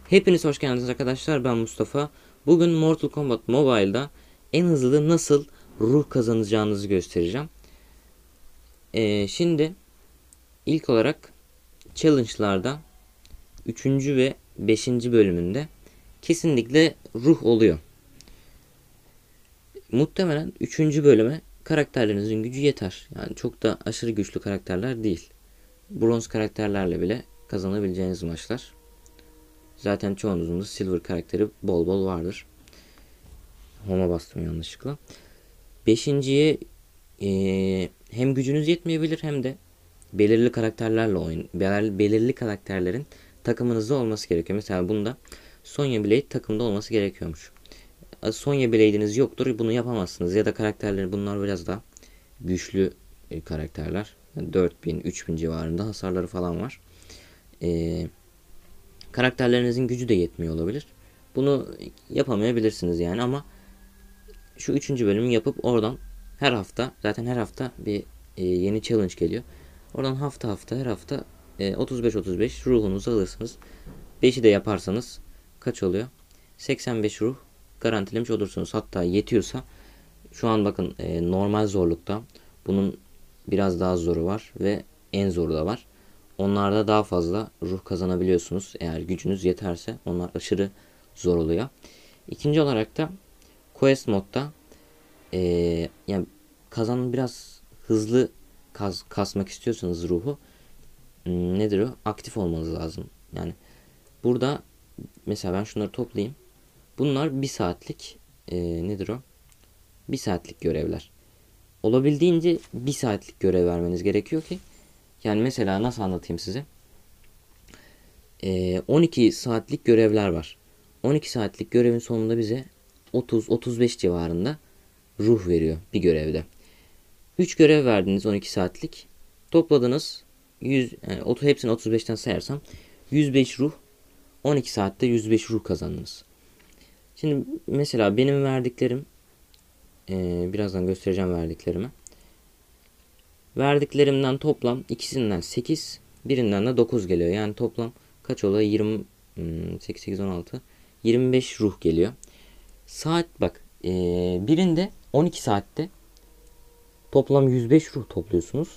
Hepiniz hoş geldiniz arkadaşlar. Ben Mustafa. Bugün Mortal Kombat Mobile'da en hızlı nasıl ruh kazanacağınızı göstereceğim. Şimdi ilk olarak challenge'larda üçüncü ve beşinci bölümünde kesinlikle ruh oluyor. Muhtemelen üçüncü bölüme karakterlerinizin gücü yeter. Yani çok da aşırı güçlü karakterler değil. Bronz karakterlerle bile kazanabileceğiniz maçlar. Zaten çoğunuzun da silver karakteri bol bol vardır. Home'a bastım yanlışlıkla. Beşinciye hem gücünüz yetmeyebilir hem de belirli karakterlerle belirli karakterlerin takımınızda olması gerekiyor. Mesela bunda Sonya Blade takımda olması gerekiyormuş. Sonya Blade'iniz yoktur, bunu yapamazsınız. Ya da karakterleri bunlar biraz daha güçlü karakterler. Yani 4000, 3000 civarında hasarları falan var. E, Karakterlerinizin gücü de yetmiyor olabilir. Bunu yapamayabilirsiniz yani, ama şu üçüncü bölümü yapıp oradan her hafta, zaten her hafta bir yeni challenge geliyor. Oradan hafta hafta her hafta 35-35 ruhunuzu alırsınız. 5'i de yaparsanız kaç oluyor? 85 ruh garantilemiş olursunuz. Hatta yetiyorsa şu an bakın, normal zorlukta bunun biraz daha zoru var ve en zoru da var. Onlarda daha fazla ruh kazanabiliyorsunuz. Eğer gücünüz yeterse onlar aşırı zor oluyor. İkinci olarak da Quest modda yani biraz hızlı kasmak istiyorsanız ruhu, nedir o? Aktif olmanız lazım. Yani burada mesela ben şunları toplayayım. Bunlar bir saatlik, nedir o? Bir saatlik görevler. Olabildiğince bir saatlik görev vermeniz gerekiyor ki, yani mesela nasıl anlatayım size? 12 saatlik görevler var. 12 saatlik görevin sonunda bize 30-35 civarında ruh veriyor bir görevde. 3 görev verdiniz 12 saatlik. Topladınız 100, yani hepsini 35'ten sayarsam 105 ruh, 12 saatte 105 ruh kazandınız. Şimdi mesela benim verdiklerim, birazdan göstereceğim verdiklerimi. Verdiklerimden toplam ikisinden 8, birinden de 9 geliyor. Yani toplam kaç oluyor? 20, 8, 8, 16, 25 ruh geliyor. Saat bak, birinde 12 saatte toplam 105 ruh topluyorsunuz.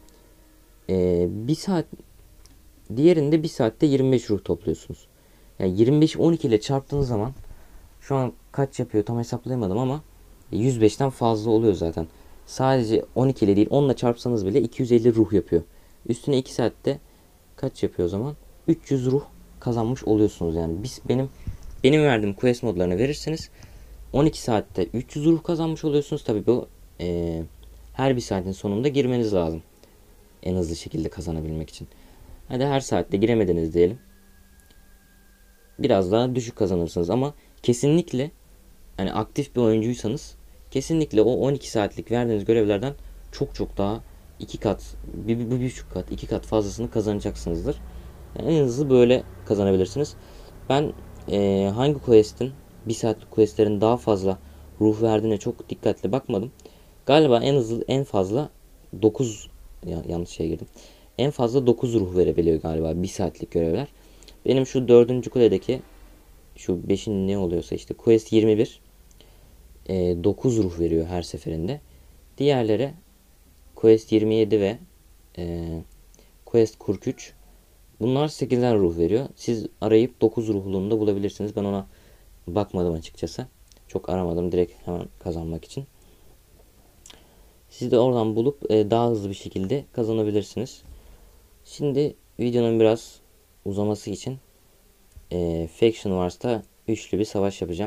Bir saat, diğerinde bir saatte 25 ruh topluyorsunuz. Yani 25'i 12 ile çarptığınız zaman şu an kaç yapıyor tam hesaplayamadım, ama 105'ten fazla oluyor zaten. Sadece 12 ile değil, 10 ile çarpsanız bile 250 ruh yapıyor. Üstüne 2 saatte kaç yapıyor o zaman? 300 ruh kazanmış oluyorsunuz yani. Benim verdiğim quest modlarını verirseniz 12 saatte 300 ruh kazanmış oluyorsunuz. Tabii bu her bir saatin sonunda girmeniz lazım. En hızlı şekilde kazanabilmek için. Hadi her saatte giremediniz diyelim. Biraz daha düşük kazanırsınız, ama kesinlikle, yani aktif bir oyuncuysanız kesinlikle o 12 saatlik verdiğiniz görevlerden çok çok daha 2 kat, bir buçuk kat, 2 kat fazlasını kazanacaksınızdır. Yani en hızlı böyle kazanabilirsiniz. Ben hangi quest'in, bir saatlik quest'lerin daha fazla ruh verdiğine çok dikkatli bakmadım. Galiba en fazla 9, yanlış şeye girdim. En fazla 9 ruh verebiliyor galiba bir saatlik görevler. Benim şu dördüncü kuledeki, şu beşin ne oluyorsa işte quest 21, 9 ruh veriyor her seferinde. Diğerleri quest 27 ve quest 43, bunlar 8'den ruh veriyor. Siz arayıp 9 ruhluğunu da bulabilirsiniz. Ben ona bakmadım açıkçası. Çok aramadım, direkt hemen kazanmak için. Siz de oradan bulup daha hızlı bir şekilde kazanabilirsiniz. Şimdi videonun biraz uzaması için Faction Wars'ta üçlü bir savaş yapacağım.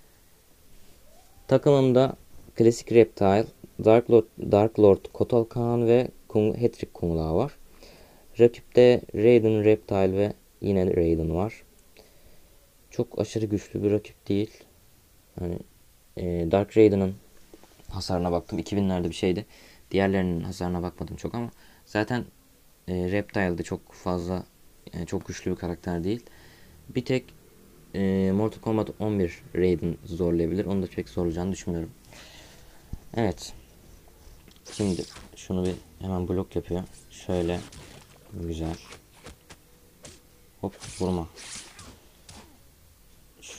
Takımımda Klasik Reptile, Dark Lord Kotal Khan ve Hattrick Kung Lao var. Rakipte Raiden, Reptile ve yine Raiden var. Çok aşırı güçlü bir rakip değil. Hani Dark Raiden'ın hasarına baktım, 2000'lerde bir şeydi. Diğerlerinin hasarına bakmadım çok, ama zaten Reptile'de çok fazla, yani çok güçlü bir karakter değil. Bir tek Mortal Kombat 11 Raiden zorlayabilir. Onu da pek zorlayacağını düşünmüyorum. Evet. Şimdi şunu bir hemen blok yapıyor. Şöyle güzel. Hop, vurma.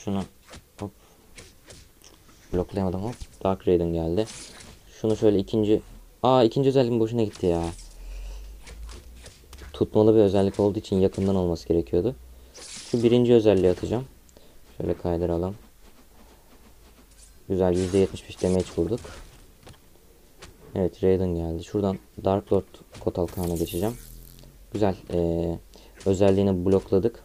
şunu hop bloklayamadım, hop Dark Raiden geldi. Şunu şöyle ikinci özelliğim boşuna gitti ya. Tutmalı bir özellik olduğu için yakından olması gerekiyordu. Şu birinci özelliği atacağım. Şöyle kaydıralım. Güzel, %75 damage vurduk. Evet, Raiden geldi. Şuradan Dark Lord Kotal Khan'a geçeceğim. Güzel. Özelliğini blokladık.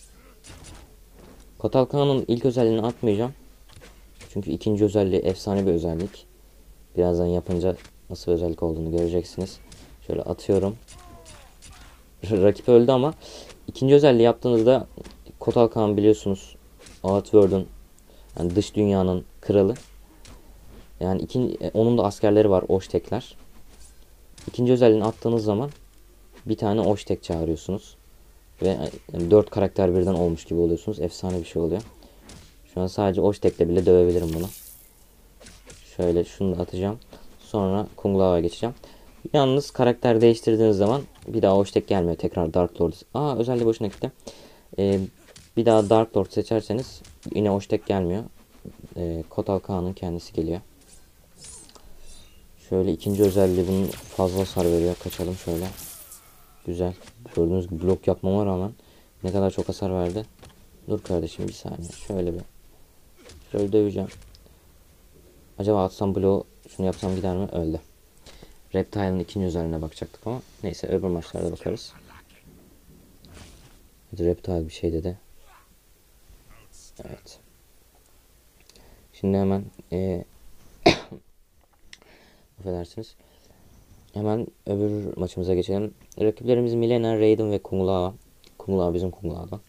Kotal Khan'ın ilk özelliğini atmayacağım. Çünkü ikinci özelliği efsane bir özellik. Birazdan yapınca nasıl bir özellik olduğunu göreceksiniz. Şöyle atıyorum. Rakip öldü ama ikinci özelliği yaptığınızda Kotal Khan biliyorsunuz Outworld'un, yani dış dünyanın kralı. Yani onun da askerleri var, Oshtekler. İkinci özelliğini attığınız zaman bir tane Oshtek çağırıyorsunuz. Ve yani 4 karakter birden olmuş gibi oluyorsunuz. Efsane bir şey oluyor. Şu an sadece Oshtek'le bile dövebilirim bunu. Şöyle şunu da atacağım. Sonra Kung Lao'ya geçeceğim. Yalnız karakter değiştirdiğiniz zaman bir daha Oshtek gelmiyor. Tekrar Dark Lord. Özelliği boşuna gitti. Bir daha Dark Lord seçerseniz yine Oshtek gelmiyor. Kotal Khan'ın kendisi geliyor. Şöyle ikinci özelliği bunun fazla hasar veriyor. Kaçalım şöyle. Güzel. Gördüğünüz gibi blok yapmama rağmen ne kadar çok hasar verdi. Dur kardeşim bir saniye. Şöyle döveceğim. Acaba atsam bloğu, şunu yapsam gider mi? Öldü. Reptile'ın ikinci özelliğine bakacaktık ama neyse, öbür maçlarda bakarız. Hadi Reptile bir şey dedi. Evet. Şimdi hemen affedersiniz. Hemen öbür maçımıza geçelim. Rakiplerimiz Milena, Raiden ve Kung Lao. Kung Lao bizim Kung Lao'dan.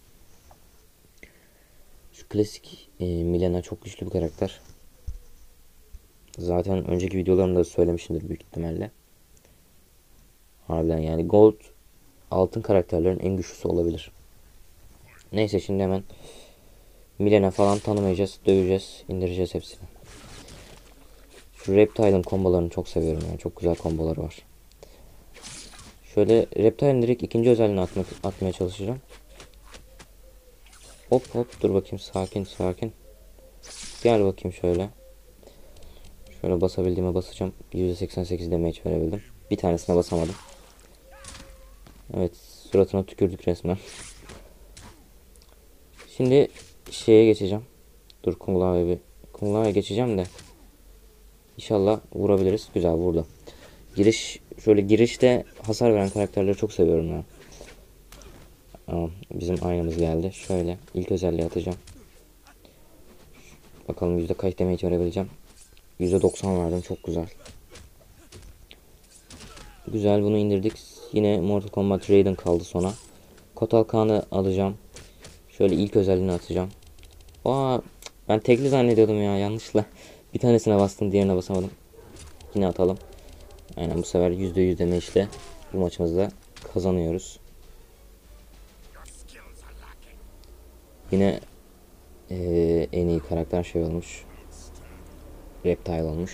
Şu klasik Milena çok güçlü bir karakter. Zaten önceki videolarımda söylemişimdir büyük ihtimalle. Harbiden yani Gold altın karakterlerin en güçlüsü olabilir. Neyse, şimdi hemen Milena falan tanımayacağız. Döveceğiz. İndireceğiz hepsini. Şu Reptile'ın kombolarını çok seviyorum. Yani çok güzel komboları var. Şöyle Reptile'ın direkt ikinci özelliğini atmaya çalışacağım. Hop hop, dur bakayım, sakin. Gel bakayım şöyle. Şöyle basabildiğime basacağım. %88 damage verebildim. Bir tanesine basamadım. Evet, suratına tükürdük resmen. Şimdi şeye geçeceğim. Dur, Kung Lao'ya geçeceğim de İnşallah vurabiliriz. Güzel vurdu. Girişte hasar veren karakterleri çok seviyorum ya. Bizim aynamız geldi. Şöyle ilk özelliği atacağım. Bakalım yüzde kaç damage verebileceğim. %90 verdim. Çok güzel. Güzel, bunu indirdik. Yine Mortal Kombat Raiden kaldı sona. Kotal Khan'ı alacağım. Şöyle ilk özelliğini atacağım. Ben tekli zannediyordum ya, yanlışla. Bir tanesine bastım, diğerine basamadım. Yine atalım. Aynen, bu sefer %100 damage'le bu maçımızda kazanıyoruz. Yine en iyi karakter şey olmuş. Reptile olmuş.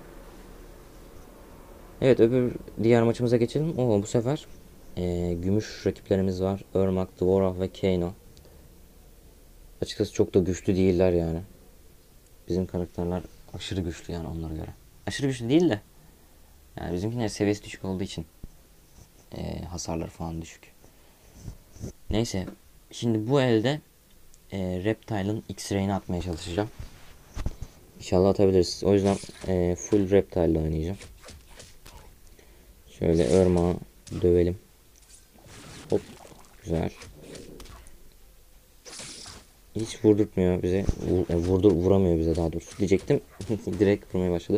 Evet, diğer maçımıza geçelim. Bu sefer gümüş rakiplerimiz var. Ermac, Dwarf ve Kano. Açıkçası çok da güçlü değiller yani. Bizim karakterler aşırı güçlü yani onlara göre. Aşırı güçlü değil de yani bizimkiler seviyesi düşük olduğu için hasarları falan düşük. Neyse, şimdi bu elde Reptile'ın X-Ray'ini atmaya çalışacağım. İnşallah atabiliriz. O yüzden full Reptile ile oynayacağım. Şöyle Ermac'ı dövelim. Hop, güzel. Hiç vurdurtmuyor bize. Vuramıyor bize daha doğrusu. Diyecektim. Direkt vurmaya başladı.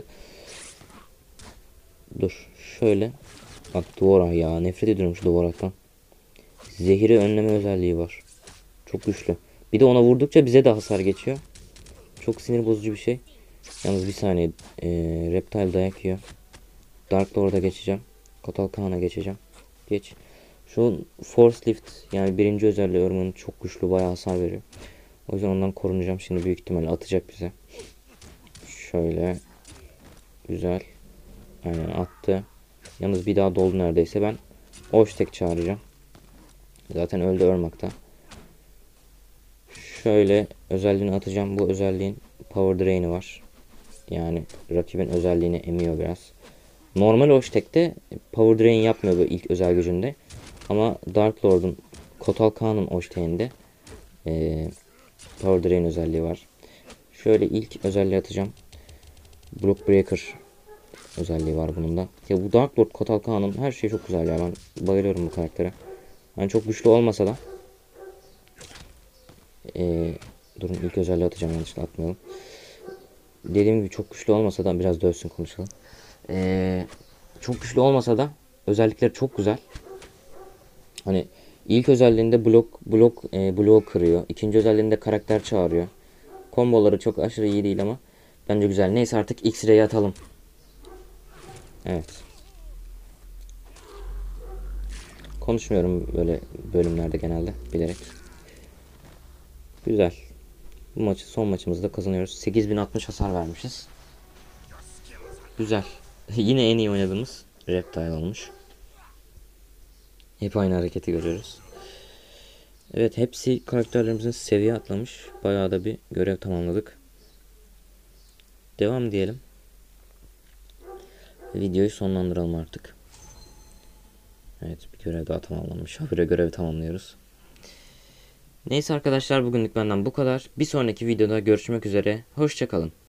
Dur. Şöyle. Bak, Dwarf ya. Nefret ediyorum şu Dwarf'tan. Zehiri önleme özelliği var. Çok güçlü. Bir de ona vurdukça bize de hasar geçiyor. Çok sinir bozucu bir şey. Yalnız bir saniye. Reptile dayak yiyor. Dark Lord'a geçeceğim. Kotal Khan'a geçeceğim. Geç. Şu Force Lift, yani birinci özelliği Ermac'ın çok güçlü. Bayağı hasar veriyor. O yüzden ondan korunacağım. Şimdi büyük ihtimalle atacak bize. Şöyle. Güzel. Aynen attı. Yalnız bir daha doldu neredeyse. Ben Oshtek çağıracağım. Zaten öldü Ermac'ta. Şöyle özelliğini atacağım. Bu özelliğin Power Drain'i var. Yani rakibin özelliğini emiyor biraz. Normal Oshtek'te Power Drain yapmıyor bu ilk özel gücünde. Ama Dark Lord'un Kotal Khan'ın Oshtek'inde Power Drain özelliği var. Şöyle ilk özelliği atacağım. Block Breaker özelliği var bunun da. Ya bu Dark Lord Kotal Khan'ın her şeyi çok güzel ya. Ben bayılıyorum bu karaktere. Yani çok güçlü olmasa da durun ilk özelliği atacağım, yanlışlıkla atmayalım. Dediğim gibi çok güçlü olmasa da biraz dövsün konuşalım. Çok güçlü olmasa da özellikleri çok güzel. Hani ilk özelliğinde blok kırıyor. İkinci özelliğinde karakter çağırıyor. Komboları çok aşırı iyi değil ama bence güzel. Neyse artık X-Ray'i atalım. Evet. Konuşmuyorum böyle bölümlerde genelde bilerek. Güzel. Bu maçı son maçımızda kazanıyoruz. 8060 hasar vermişiz. Güzel. Yine en iyi oynadığımız Reptile olmuş. Hep aynı hareketi görüyoruz. Evet, hepsi karakterlerimizin seviye atlamış. Bayağı da bir görev tamamladık. Devam diyelim. Videoyu sonlandıralım artık. Evet, bir görev daha tamamlanmış. Habire görevi tamamlıyoruz. Neyse arkadaşlar, bugünlük benden bu kadar. Bir sonraki videoda görüşmek üzere. Hoşça kalın.